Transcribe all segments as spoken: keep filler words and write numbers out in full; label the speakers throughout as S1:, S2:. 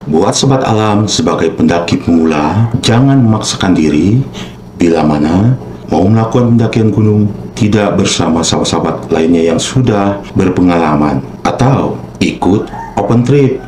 S1: Buat sobat alam sebagai pendaki pemula, jangan memaksakan diri bila mana mau melakukan pendakian gunung tidak bersama sahabat-sahabat lainnya yang sudah berpengalaman atau ikut open trip.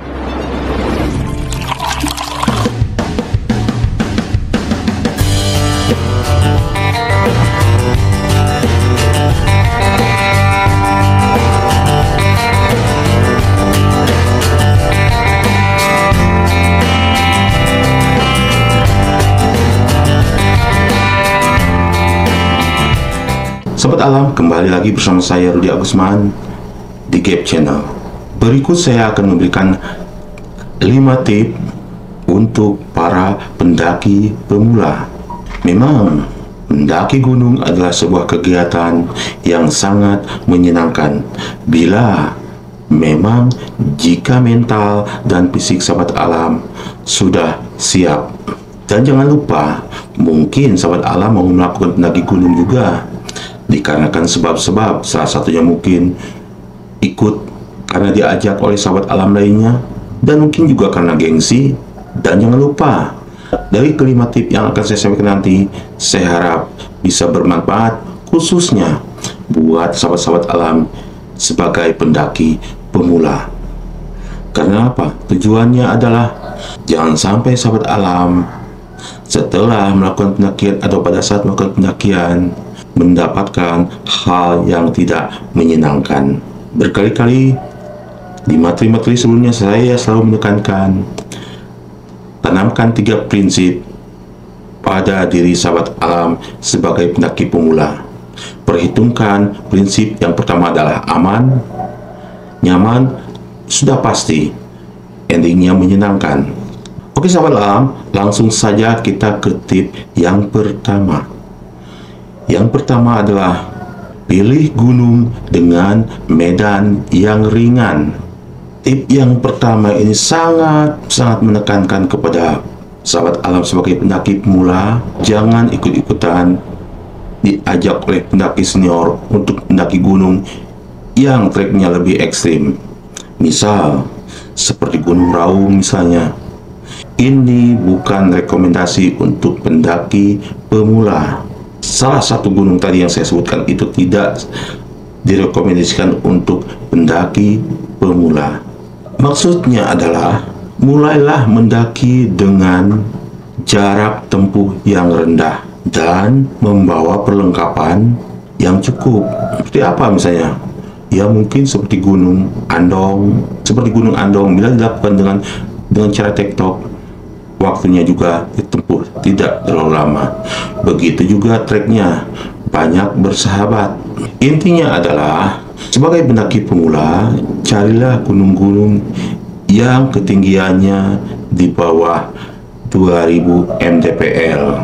S1: Sobat alam, kembali lagi bersama saya Rudi Agusman di Gap Channel. Berikut saya akan memberikan lima tip untuk para pendaki pemula. Memang mendaki gunung adalah sebuah kegiatan yang sangat menyenangkan bila memang jika mental dan fisik sahabat alam sudah siap. Dan jangan lupa, mungkin sahabat alam mau melakukan pendaki gunung juga dikarenakan sebab-sebab, salah satunya mungkin ikut karena diajak oleh sahabat alam lainnya, dan mungkin juga karena gengsi. Dan jangan lupa, dari kelima tip yang akan saya sampaikan nanti, saya harap bisa bermanfaat khususnya buat sahabat-sahabat alam sebagai pendaki pemula. Karena apa? Tujuannya adalah jangan sampai sahabat alam setelah melakukan pendakian atau pada saat melakukan pendakian mendapatkan hal yang tidak menyenangkan. Berkali-kali di materi-materi sebelumnya saya selalu menekankan, tanamkan tiga prinsip pada diri sahabat alam sebagai pendaki pemula. Perhitungkan prinsip yang pertama adalah aman, nyaman, sudah pasti endingnya menyenangkan. Oke sahabat alam, langsung saja kita ke tip yang pertama. Yang pertama adalah pilih gunung dengan medan yang ringan. Tip yang pertama ini sangat-sangat menekankan kepada sahabat alam sebagai pendaki pemula. Jangan ikut-ikutan diajak oleh pendaki senior untuk mendaki gunung yang treknya lebih ekstrim. Misal, seperti Gunung Raung misalnya. Ini bukan rekomendasi untuk pendaki pemula. Salah satu gunung tadi yang saya sebutkan itu tidak direkomendasikan untuk pendaki pemula. Maksudnya adalah mulailah mendaki dengan jarak tempuh yang rendah dan membawa perlengkapan yang cukup. Seperti apa misalnya? Ya mungkin seperti Gunung Andong, seperti Gunung Andong bila dilakukan dengan dengan cara tektok, waktunya juga ditempuh tidak terlalu lama. Begitu juga treknya banyak bersahabat. Intinya adalah sebagai pendaki pemula, carilah gunung-gunung yang ketinggiannya di bawah dua ribu mdpl.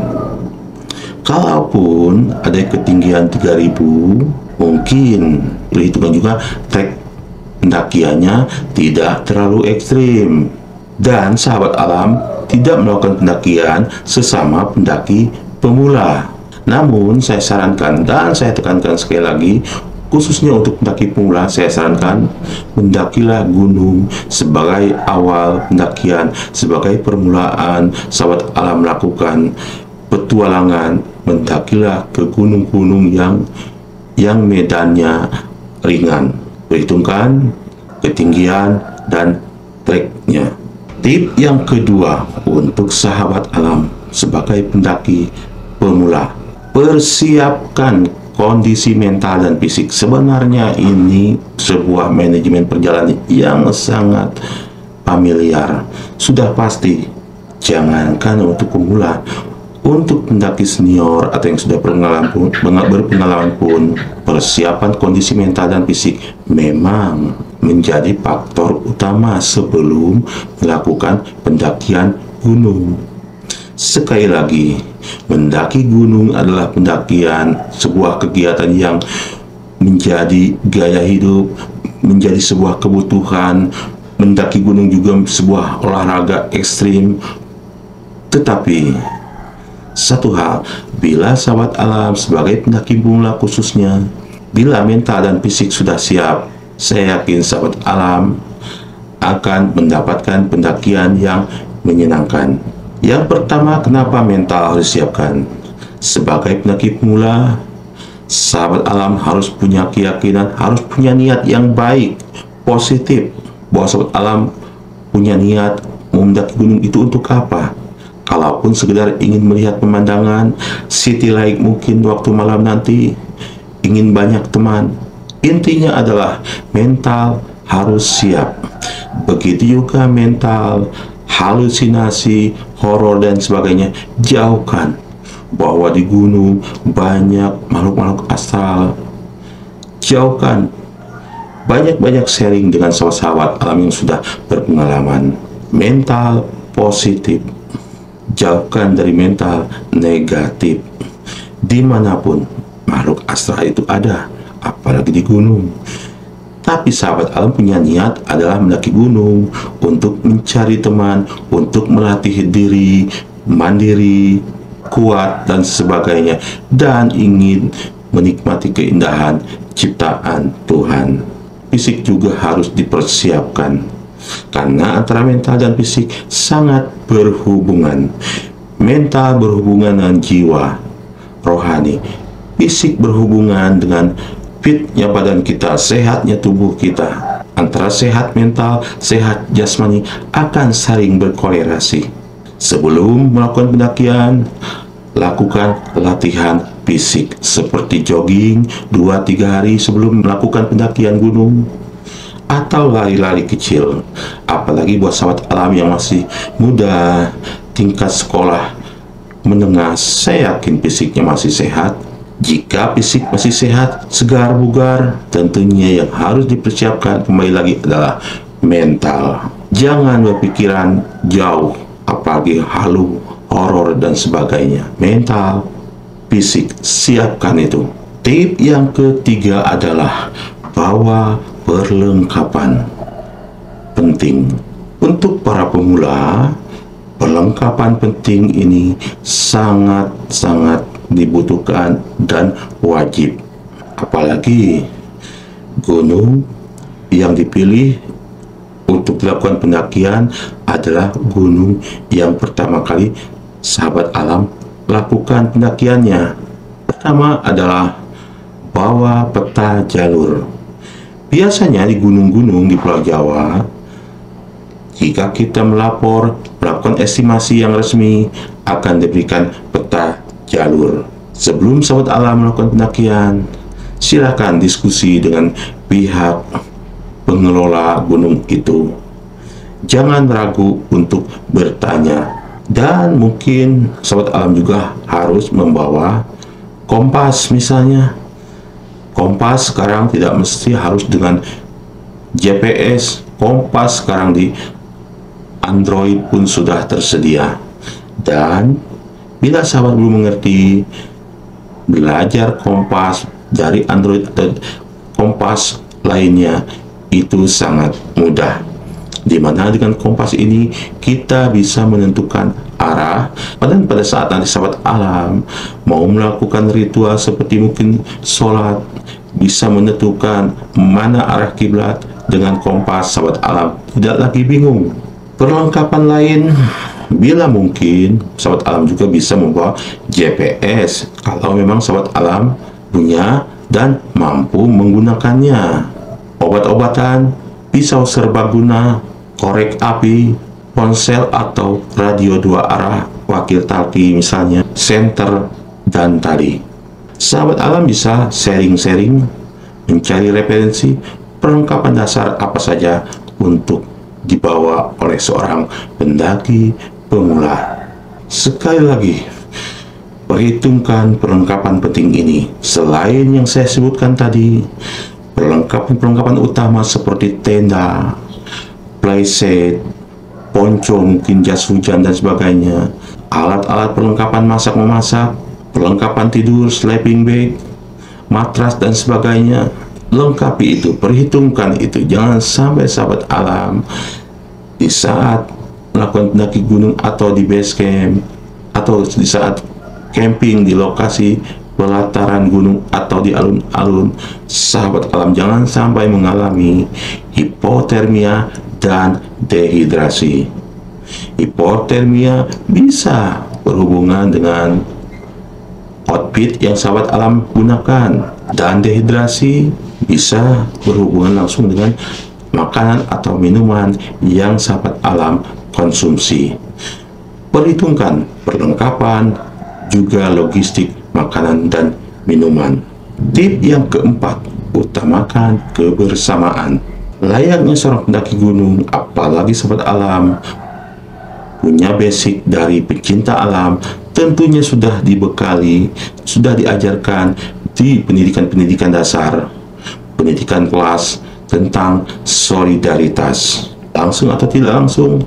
S1: Kalaupun ada ketinggian tiga ribu, mungkin perhitungan juga trek pendakiannya tidak terlalu ekstrim. Dan sahabat alam tidak melakukan pendakian sesama pendaki pemula. Namun saya sarankan dan saya tekankan sekali lagi, khususnya untuk pendaki pemula, saya sarankan mendakilah gunung sebagai awal pendakian, sebagai permulaan sahabat alam melakukan petualangan. Mendakilah ke gunung-gunung yang yang medannya ringan. Perhitungkan ketinggian dan treknya. Tip yang kedua untuk sahabat alam sebagai pendaki pemula, persiapkan kondisi mental dan fisik. Sebenarnya ini sebuah manajemen perjalanan yang sangat familiar. Sudah pasti, jangankan untuk pemula, untuk pendaki senior atau yang sudah berpengalaman pun, berpengalaman pun, persiapan kondisi mental dan fisik memang menjadi faktor utama sebelum melakukan pendakian gunung. Sekali lagi, mendaki gunung adalah pendakian, sebuah kegiatan yang menjadi gaya hidup, menjadi sebuah kebutuhan. Mendaki gunung juga sebuah olahraga ekstrim. Tetapi satu hal, bila sahabat alam sebagai pendaki pemula khususnya, bila mental dan fisik sudah siap, saya yakin sahabat alam akan mendapatkan pendakian yang menyenangkan. Yang pertama, kenapa mental harus disiapkan? Sebagai pendaki pemula, sahabat alam harus punya keyakinan, harus punya niat yang baik, positif, bahwa sahabat alam punya niat mendaki gunung itu untuk apa? Kalaupun sekedar ingin melihat pemandangan city like mungkin waktu malam nanti, ingin banyak teman, intinya adalah mental harus siap. Begitu juga mental halusinasi, horor dan sebagainya, jauhkan. Bahwa di gunung banyak makhluk-makhluk astral, jauhkan. Banyak-banyak sharing dengan sahabat-sahabat alam yang sudah berpengalaman. Mental positif, jauhkan dari mental negatif. Dimanapun makhluk astral itu ada, apalagi di gunung. Tapi sahabat alam punya niat adalah mendaki gunung untuk mencari teman, untuk melatih diri, mandiri, kuat, dan sebagainya, dan ingin menikmati keindahan ciptaan Tuhan. Fisik juga harus dipersiapkan, karena antara mental dan fisik sangat berhubungan. Mental berhubungan dengan jiwa, rohani. Fisik berhubungan dengan fitnya badan kita, sehatnya tubuh kita. Antara sehat mental, sehat jasmani akan saling berkorelasi. Sebelum melakukan pendakian, lakukan latihan fisik seperti jogging dua tiga hari sebelum melakukan pendakian gunung, atau lari-lari kecil. Apalagi buat sahabat alam yang masih muda, tingkat sekolah menengah, saya yakin fisiknya masih sehat. Jika fisik masih sehat, segar bugar, tentunya yang harus dipersiapkan kembali lagi adalah mental. Jangan berpikiran jauh, apalagi halu, horor dan sebagainya. Mental, fisik, siapkan itu. Tip yang ketiga adalah bawa perlengkapan. Penting untuk para pemula, perlengkapan penting ini sangat-sangat dibutuhkan dan wajib. Apalagi gunung yang dipilih untuk dilakukan pendakian adalah gunung yang pertama kali sahabat alam lakukan pendakiannya. Pertama adalah bawa peta jalur. Biasanya di gunung-gunung di Pulau Jawa, jika kita melapor, melakukan estimasi yang resmi, akan diberikan peta jalur. Sebelum sahabat alam melakukan pendakian, silakan diskusi dengan pihak pengelola gunung itu. Jangan ragu untuk bertanya. Dan mungkin sahabat alam juga harus membawa kompas misalnya. Kompas sekarang tidak mesti harus dengan G P S. Kompas sekarang di Android pun sudah tersedia. Dan bila sahabat belum mengerti, belajar kompas dari Android atau kompas lainnya itu sangat mudah. Dimana dengan kompas ini kita bisa menentukan arah. Dan pada saat nanti sahabat alam mau melakukan ritual seperti mungkin sholat, bisa menentukan mana arah kiblat dengan kompas. Sahabat alam tidak lagi bingung. Perlengkapan lain, bila mungkin sahabat alam juga bisa membawa G P S kalau memang sahabat alam punya dan mampu menggunakannya. Obat-obatan, pisau serbaguna, korek api, ponsel atau radio dua arah, wakil talkie misalnya, senter, dan tali. Sahabat alam bisa sharing-sharing, mencari referensi perlengkapan dasar apa saja untuk dibawa oleh seorang pendaki pemula. Sekali lagi, perhitungkan perlengkapan penting ini. Selain yang saya sebutkan tadi, perlengkapan-perlengkapan utama seperti tenda, playset, ponco, mungkin jas hujan dan sebagainya, alat-alat perlengkapan masak-memasak, perlengkapan tidur, sleeping bag, matras dan sebagainya. Lengkapi itu, perhitungkan itu. Jangan sampai sahabat alam di saat melakukan pendaki gunung atau di base camp atau di saat camping di lokasi pelataran gunung atau di alun-alun, sahabat alam jangan sampai mengalami hipotermia dan dehidrasi. Hipotermia bisa berhubungan dengan outfit yang sahabat alam gunakan, dan dehidrasi bisa berhubungan langsung dengan makanan atau minuman yang sahabat alam konsumsi. Perhitungkan perlengkapan juga logistik makanan dan minuman. Tip yang keempat, utamakan kebersamaan. Layaknya seorang pendaki gunung, apalagi sahabat alam punya basic dari pencinta alam, tentunya sudah dibekali, sudah diajarkan di pendidikan-pendidikan dasar, pendidikan kelas tentang solidaritas. Langsung atau tidak langsung,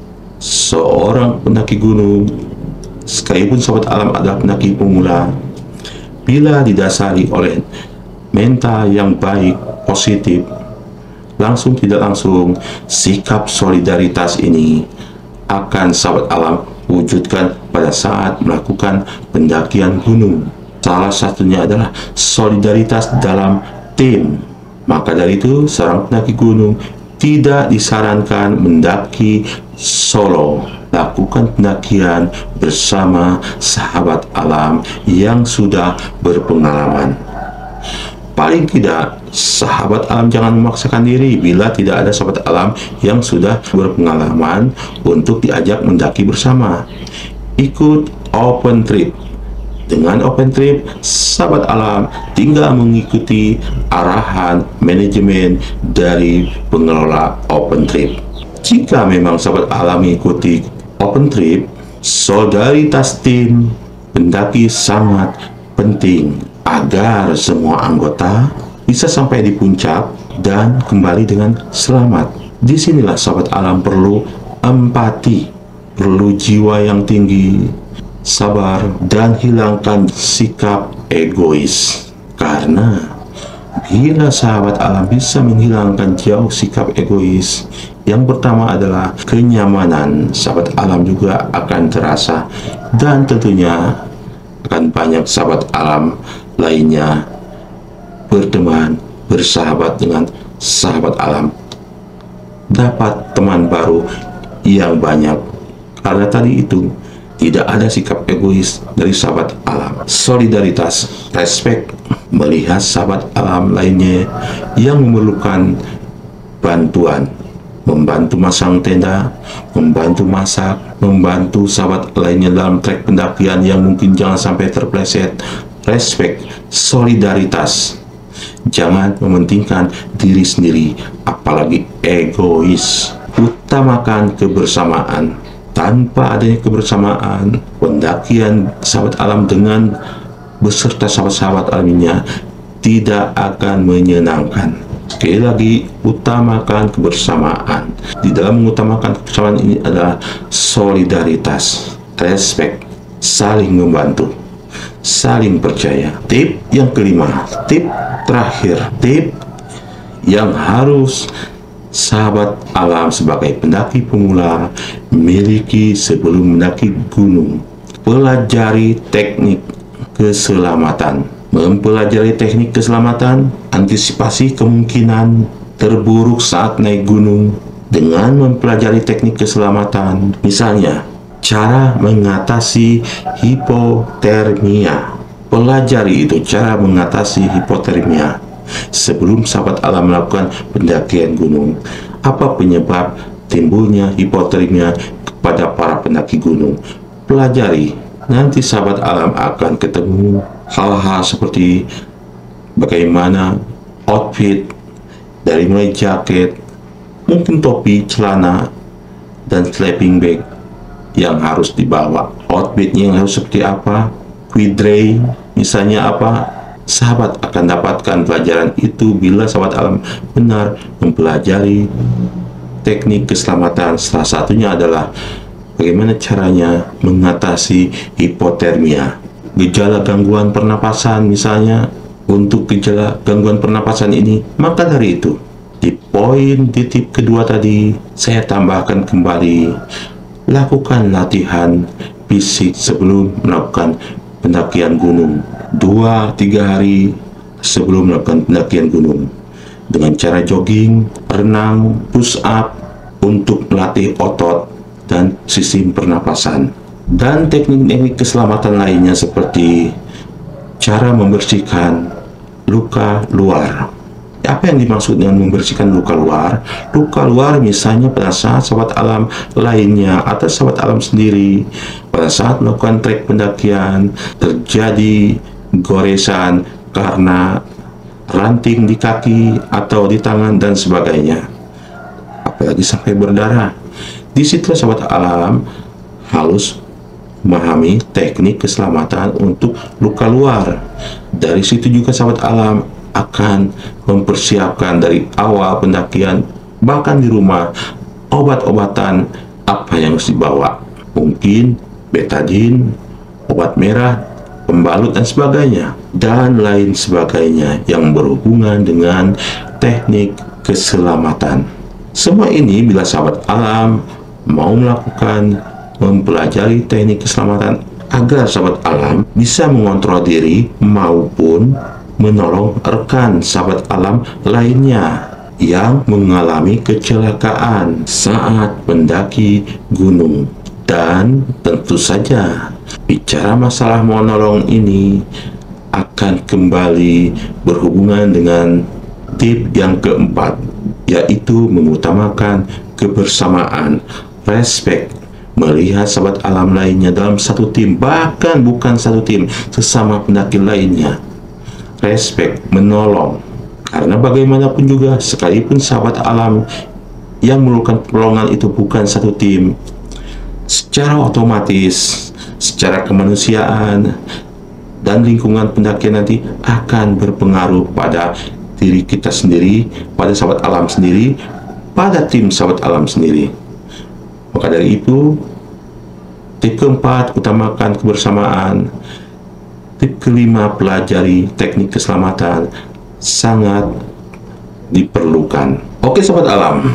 S1: seorang pendaki gunung, sekalipun sahabat alam adalah pendaki pemula, bila didasari oleh mental yang baik, positif, langsung tidak langsung, sikap solidaritas ini akan sahabat alam wujudkan pada saat melakukan pendakian gunung. Salah satunya adalah solidaritas dalam tim. Maka dari itu, seorang pendaki gunung tidak disarankan mendaki solo. Lakukan pendakian bersama sahabat alam yang sudah berpengalaman. Paling tidak, sahabat alam jangan memaksakan diri bila tidak ada sahabat alam yang sudah berpengalaman untuk diajak mendaki bersama. Ikut open trip. Dengan open trip, sahabat alam tinggal mengikuti arahan manajemen dari pengelola open trip. Jika memang sahabat alam mengikuti open trip, solidaritas tim pendaki sangat penting agar semua anggota bisa sampai di puncak dan kembali dengan selamat. Disinilah sahabat alam perlu empati, perlu jiwa yang tinggi, sabar, dan hilangkan sikap egois. Karena bila sahabat alam bisa menghilangkan jauh sikap egois, yang pertama adalah kenyamanan sahabat alam juga akan terasa, dan tentunya akan banyak sahabat alam lainnya berteman, bersahabat dengan sahabat alam, dapat teman baru yang banyak. Karena tadi itu tidak ada sikap egois dari sahabat alam. Solidaritas, respect, melihat sahabat alam lainnya yang memerlukan bantuan, membantu masang tenda, membantu masak, membantu sahabat lainnya dalam trek pendakian yang mungkin jangan sampai terpleset. Respect, solidaritas, jangan mementingkan diri sendiri, apalagi egois. Utamakan kebersamaan. Tanpa adanya kebersamaan, pendakian sahabat alam dengan beserta sahabat-sahabat alamnya tidak akan menyenangkan. Sekali lagi, utamakan kebersamaan. Di dalam mengutamakan kebersamaan ini adalah solidaritas, respect, saling membantu, saling percaya. Tip yang kelima, tip terakhir, tip yang harus sahabat alam sebagai pendaki pemula miliki sebelum mendaki gunung. Pelajari teknik keselamatan. Mempelajari teknik keselamatan, antisipasi kemungkinan terburuk saat naik gunung dengan mempelajari teknik keselamatan. Misalnya, cara mengatasi hipotermia. Pelajari itu cara mengatasi hipotermia sebelum sahabat alam melakukan pendakian gunung. Apa penyebab timbulnya hipotermia kepada para pendaki gunung? Pelajari. Nanti sahabat alam akan ketemu hal-hal seperti bagaimana outfit, dari mulai jaket, mungkin topi, celana, dan sleeping bag yang harus dibawa. Outfitnya yang harus seperti apa, quidray misalnya apa. Sahabat akan dapatkan pelajaran itu bila sahabat alam benar mempelajari teknik keselamatan. Salah satunya adalah bagaimana caranya mengatasi hipotermia. Gejala gangguan pernapasan misalnya, untuk gejala gangguan pernapasan ini, maka dari itu di poin di tip kedua tadi saya tambahkan kembali, lakukan latihan fisik sebelum melakukan pendakian gunung. Dua tiga hari sebelum melakukan pendakian gunung, dengan cara jogging, renang, push up, untuk melatih otot dan sistem pernapasan. Dan teknik-teknik keselamatan lainnya seperti cara membersihkan luka luar. Apa yang dimaksud dengan membersihkan luka luar? Luka luar misalnya pada saat sahabat alam lainnya atau sahabat alam sendiri pada saat melakukan trek pendakian terjadi goresan karena ranting di kaki atau di tangan dan sebagainya, apalagi sampai berdarah. Di situ sahabat alam harus memahami teknik keselamatan untuk luka luar. Dari situ juga sahabat alam akan mempersiapkan dari awal pendakian, bahkan di rumah, obat-obatan apa yang harus dibawa. Mungkin betadine, obat merah, pembalut dan sebagainya, dan lain sebagainya yang berhubungan dengan teknik keselamatan. Semua ini bila sahabat alam mau melakukan, mempelajari teknik keselamatan agar sahabat alam bisa mengontrol diri maupun menolong rekan sahabat alam lainnya yang mengalami kecelakaan saat mendaki gunung. Dan tentu saja bicara masalah menolong ini akan kembali berhubungan dengan tip yang keempat, yaitu mengutamakan kebersamaan, respect, melihat sahabat alam lainnya dalam satu tim, bahkan bukan satu tim, sesama pendaki lainnya. Respect, menolong, karena bagaimanapun juga sekalipun sahabat alam yang memerlukan pertolongan itu bukan satu tim, secara otomatis, secara kemanusiaan dan lingkungan pendakian nanti akan berpengaruh pada diri kita sendiri, pada sahabat alam sendiri, pada tim sahabat alam sendiri. Maka dari itu, tip keempat, utamakan kebersamaan. Tip kelima, pelajari teknik keselamatan, sangat diperlukan. Oke sahabat alam,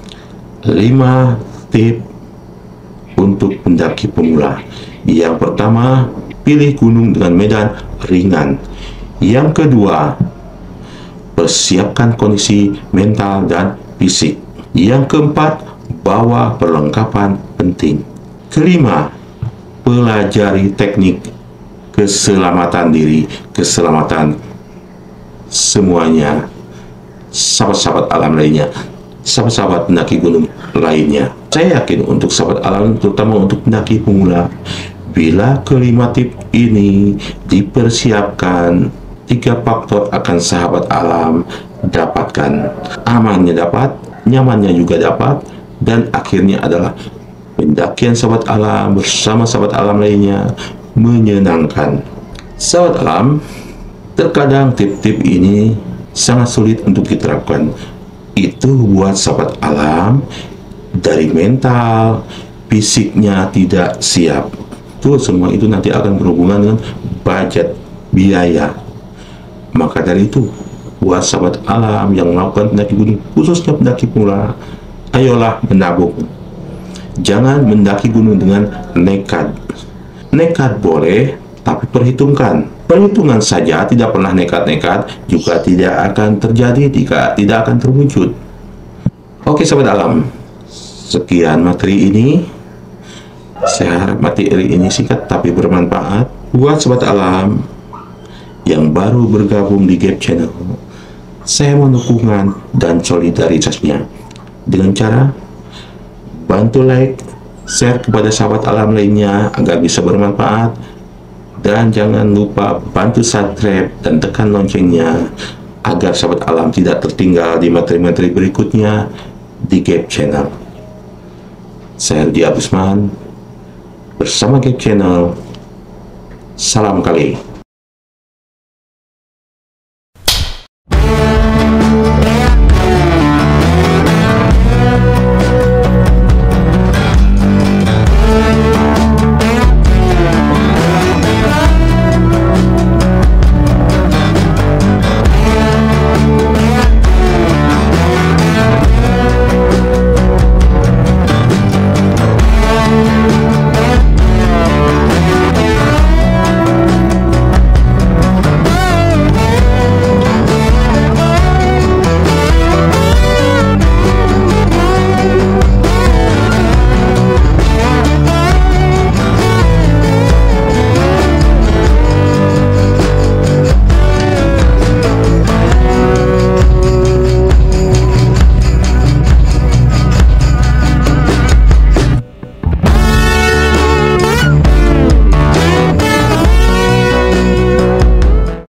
S1: lima tip untuk pendaki pemula. Yang pertama, pilih gunung dengan medan ringan. Yang kedua, persiapkan kondisi mental dan fisik. Yang keempat, bawa perlengkapan penting. Kelima, pelajari teknik keselamatan diri, keselamatan semuanya, sahabat-sahabat alam lainnya, sahabat-sahabat pendaki gunung lainnya. Saya yakin untuk sahabat alam, terutama untuk pendaki pemula, bila kelima tip ini dipersiapkan, tiga faktor akan sahabat alam dapatkan. Amannya dapat, nyamannya juga dapat, dan akhirnya adalah pendakian sahabat alam bersama sahabat alam lainnya menyenangkan. Sahabat alam, terkadang tip-tip ini sangat sulit untuk diterapkan. Itu buat sahabat alam dari mental, fisiknya tidak siap. Itu semua itu nanti akan berhubungan dengan budget, biaya. Maka dari itu, buat sahabat alam yang melakukan pendaki gunung, khususnya pendaki pemula, ayolah menabung. Jangan mendaki gunung dengan nekat. Nekat boleh, tapi perhitungkan. Perhitungan saja tidak pernah nekat-nekat juga tidak akan terjadi, jika tidak akan terwujud. Oke sahabat alam, sekian materi ini. Saya harap materi ini singkat tapi bermanfaat buat sahabat alam yang baru bergabung di Gap Channel. Saya mohon dukungan dan solidaritasnya dengan cara bantu like, share kepada sahabat alam lainnya agar bisa bermanfaat, dan jangan lupa bantu subscribe dan tekan loncengnya agar sahabat alam tidak tertinggal di materi-materi berikutnya di Gap Channel. Saya Rudi Agusman bersama Gap Channel. Salam kali.